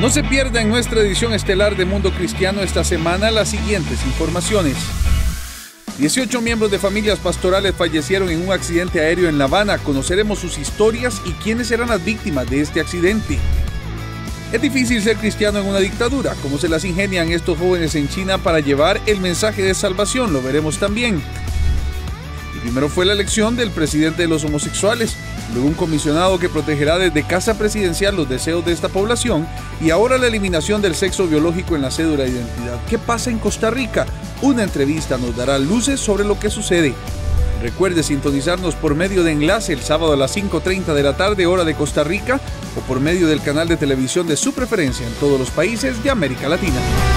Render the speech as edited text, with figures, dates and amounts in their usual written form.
No se pierda en nuestra edición estelar de Mundo Cristiano esta semana las siguientes informaciones. 18 miembros de familias pastorales fallecieron en un accidente aéreo en La Habana. Conoceremos sus historias y quiénes serán las víctimas de este accidente. Es difícil ser cristiano en una dictadura. ¿Cómo se las ingenian estos jóvenes en China para llevar el mensaje de salvación? Lo veremos también. Y primero fue la elección del presidente de los homosexuales, luego un comisionado que protegerá desde casa presidencial los deseos de esta población y ahora la eliminación del sexo biológico en la cédula de identidad. ¿Qué pasa en Costa Rica? Una entrevista nos dará luces sobre lo que sucede. Recuerde sintonizarnos por medio de enlace el sábado a las 5:30 de la tarde, hora de Costa Rica, o por medio del canal de televisión de su preferencia en todos los países de América Latina.